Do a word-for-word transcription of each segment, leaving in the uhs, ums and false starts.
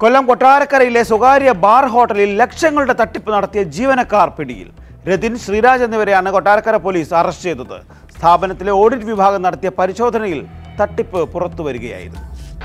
കൊല്ലം കൊട്ടാരക്കരയിലെ സ്വകാര്യ ബാർ ഹോട്ടലിൽ ലക്ഷങ്ങളുടെ തട്ടിപ്പ് നടത്തിയ ജീവനക്കാർ പിടിയിൽ. രതിൻ, ശ്രീരാജ് എന്നിവരെയാണ് കൊട്ടാരക്കര പോലീസ് അറസ്റ്റ് ചെയ്തത്. സ്ഥാപനത്തിലെ ഓഡിറ്റ് വിഭാഗം നടത്തിയ പരിശോധനയിൽ തട്ടിപ്പ് പുറത്തുവരികയായിരുന്നു.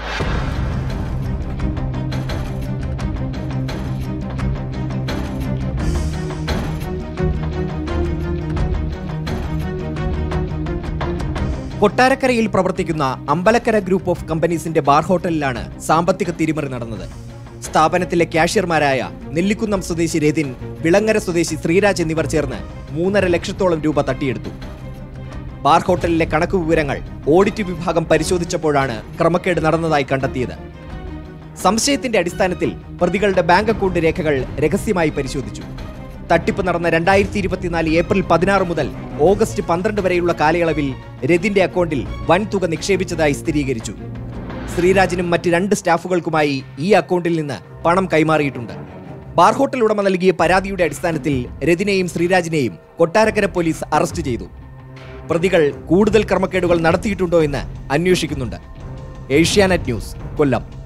കൊട്ടാരക്കരയിൽ പ്രവർത്തിക്കുന്ന അമ്പലക്കര ഗ്രൂപ്പ് ഓഫ് കമ്പനീസിന്റെ ബാർ ഹോട്ടലിലാണ് സാമ്പത്തിക തിരിമറി നടന്നത്. സ്ഥാപനത്തിലെ ക്യാഷ്യർമാരായ നെല്ലിക്കുന്നം സ്വദേശി രതിൻ, വിളങ്ങര സ്വദേശി ശ്രീരാജ് എന്നിവർ ചേർന്ന് മൂന്നര ലക്ഷത്തോളം രൂപ തട്ടിയെടുത്തു. ബാർ ഹോട്ടലിലെ കണക്ക് വിവരങ്ങൾ ഓഡിറ്റ് വിഭാഗം പരിശോധിച്ചപ്പോഴാണ് ക്രമക്കേട് നടന്നതായി കണ്ടെത്തിയത്. സംശയത്തിന്റെ അടിസ്ഥാനത്തിൽ പ്രതികളുടെ ബാങ്ക് അക്കൗണ്ട് രേഖകൾ രഹസ്യമായി പരിശോധിച്ചു. തട്ടിപ്പ് നടന്ന രണ്ടായിരത്തി ഇരുപത്തിനാല് ഏപ്രിൽ പതിനാറ് മുതൽ ഓഗസ്റ്റ് പന്ത്രണ്ട് വരെയുള്ള കാലയളവിൽ രതിന്റെ അക്കൗണ്ടിൽ വൻതുക നിക്ഷേപിച്ചതായി സ്ഥിരീകരിച്ചു. ശ്രീരാജിനും മറ്റ് രണ്ട് സ്റ്റാഫുകൾക്കുമായി ഈ അക്കൗണ്ടിൽ നിന്ന് പണം കൈമാറിയിട്ടുണ്ട്. ബാർ ഹോട്ടൽ ഉടമ നൽകിയ പരാതിയുടെ അടിസ്ഥാനത്തിൽ രതിനെയും ശ്രീരാജിനെയും കൊട്ടാരക്കര പോലീസ് അറസ്റ്റ് ചെയ്തു. പ്രതികൾ കൂടുതൽ ക്രമക്കേടുകൾ നടത്തിയിട്ടുണ്ടോ എന്ന് അന്വേഷിക്കുന്നുണ്ട്. ഏഷ്യാനെറ്റ് ന്യൂസ്, കൊല്ലം.